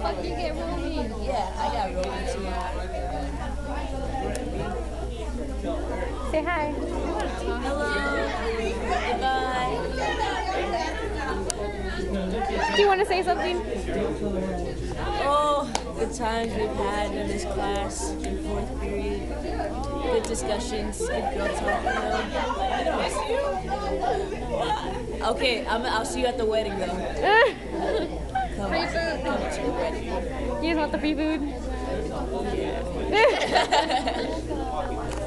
fuck you get roomie? Yeah, I got roomie too. Say hi. Hello. Goodbye. Do you want to say something? Oh, the times we've had in this class in 4th period. Good discussions, good girl talk, you know. Okay, I'll see you at the wedding though. Come Free food. Come to the wedding. You just want the free food? Yeah.